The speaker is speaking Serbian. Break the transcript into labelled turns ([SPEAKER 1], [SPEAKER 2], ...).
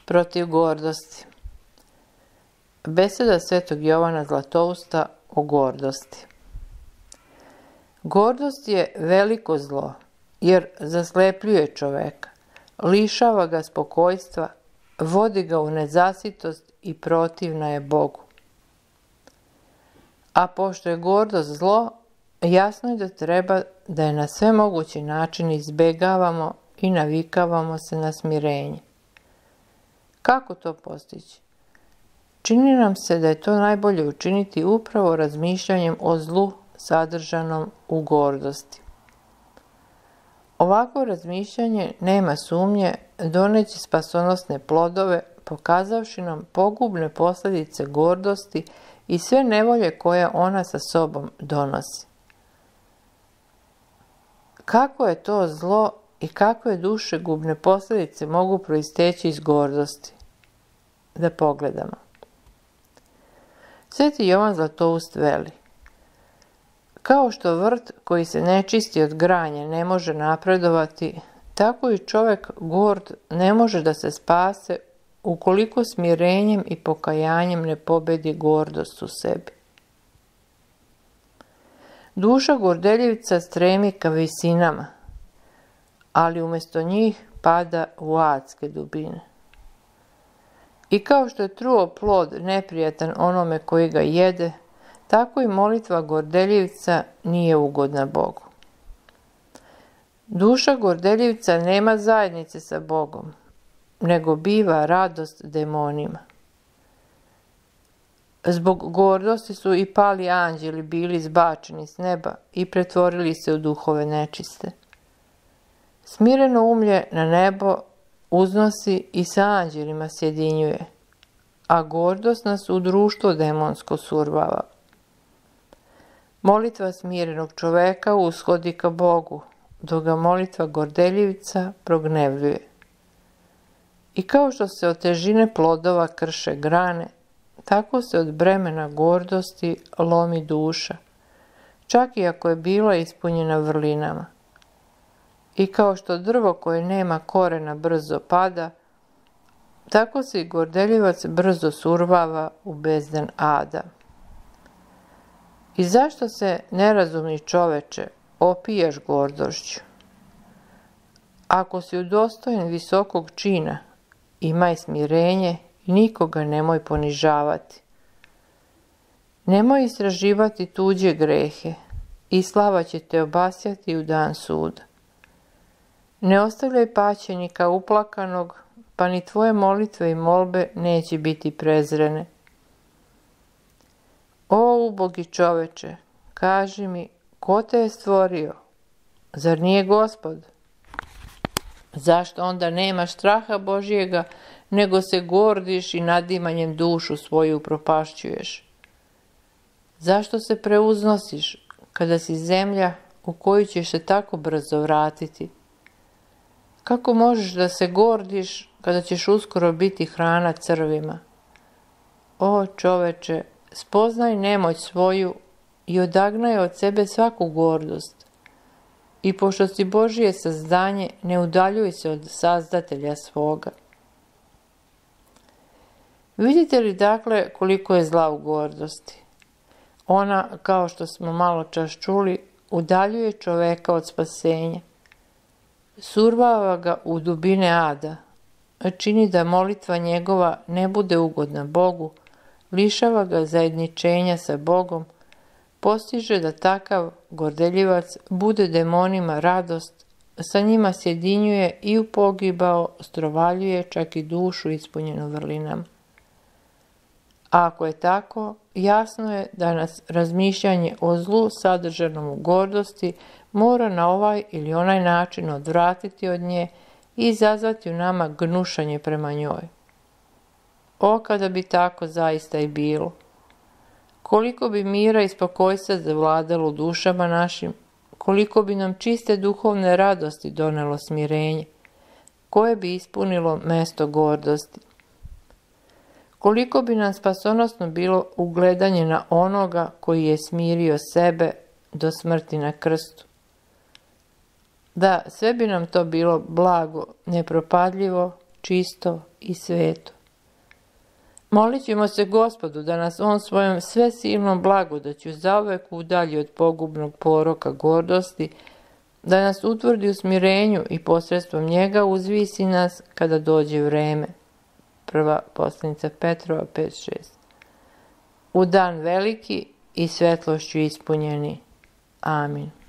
[SPEAKER 1] protiv gordosti. Beseda Svetog Jovana Zlatousta o gordosti. Gordost je veliko zlo, jer zaslepljuje čoveka, lišava ga spokojstva, vodi ga u nezasitost i protivna je Bogu. A pošto je gordost zlo, jasno je da treba da je na sve mogući način izbegavamo i navikavamo se na smirenje. Kako to postići? Čini nam se da je to najbolje učiniti upravo razmišljanjem o zlu sadržanom u gordosti. Ovako razmišljanje, nema sumnje, doneće spasonosne plodove, pokazavši nam pogubne posljedice gordosti i sve nevolje koje ona sa sobom donosi. Kako je to zlo i kakve dušegubne posljedice mogu proisteći iz gordosti? Da pogledamo. Sveti Jovan Zlatoust veli: kao što vrt koji se ne čisti od granja ne može napredovati, tako i čovjek gord ne može da se spase ukoliko smirenjem i pokajanjem ne pobedi gordost u sebi. Duša gordeljivica stremi ka visinama, ali umjesto njih pada u adske dubine. I kao što je truo plod neprijatan onome koji ga jede, tako i molitva gordeljivica nije ugodna Bogu. Duša gordeljivica nema zajednice sa Bogom, nego biva radost demonima. Zbog gordosti su i pali anđeli bili izbačeni s neba i pretvorili se u duhove nečiste. Smireno umlje na nebo uznosi i sa anđelima sjedinjuje, a gordost nas u društvo demonsko survava. Molitva smirenog čoveka ushodi ka Bogu, dok ga molitva gordeljivica prognevljuje. I kao što se od težine plodova krše grane, tako se od bremena gordosti lomi duša, čak i ako je bila ispunjena vrlinama. I kao što drvo koje nema korena brzo pada, tako se i gordeljivac brzo survava u bezdan ada. I zašto se, nerazumni čoveče, opijaš gordošću? Ako si udostojen visokog čina, imaj smirenje i nikoga nemoj ponižavati. Nemoj istraživati tuđe grehe i slava će te obasjati u dan suda. Ne ostavljaj paćenika uplakanog, pa ni tvoje molitve i molbe neće biti prezrene. O ubogi čoveče, kaži mi, ko te je stvorio? Zar nije Gospod? Zašto onda nemaš straha Božjega, nego se gordiš i nadimanjem dušu svoju upropašćuješ? Zašto se preuznosiš, kada si zemlja u koju ćeš se tako brzo vratiti? Kako možeš da se gordiš, kada ćeš uskoro biti hrana crvima? O čoveče, spoznaj nemoć svoju i odagnaj od sebe svaku gordost. I pošto si Božije sazdanje, ne udaljuj se od sazdatelja svoga. Vidite li dakle koliko je zla u gordosti? Ona, kao što smo malo čas čuli, udaljuje čoveka od spasenja. Survava ga u dubine ada, čini da molitva njegova ne bude ugodna Bogu, lišava ga zajedničenja sa Bogom, postiže da takav gordeljivac bude demonima radost, sa njima sjedinjuje i u pogibao strovaljuje čak i dušu ispunjenu vrlinama. A ako je tako, jasno je da nas razmišljanje o zlu sadržanom u gordosti mora na ovaj ili onaj način odvratiti od nje i izazvati u nama gnušanje prema njoj. O, kada bi tako zaista i bilo! Koliko bi mira i spokojstva zavladalo u dušama našim, koliko bi nam čiste duhovne radosti donelo smirenje, koje bi ispunilo mesto gordosti. Koliko bi nam spasonosno bilo ugledanje na onoga koji je smirio sebe do smrti na krstu. Da, sve bi nam to bilo blago, nepropadljivo čisto i sveto. Molit ćemo se Gospodu da nas On svojom svesilnom blagodaću zauvek udalji od pogubnog poroka gordosti, da nas utvrdi u smirenju i posredstvom njega uzvisi nas kada dođe vreme. Prva poslanica Petrova 5:6. U dan veliki i svetlošću ispunjeni. Amin.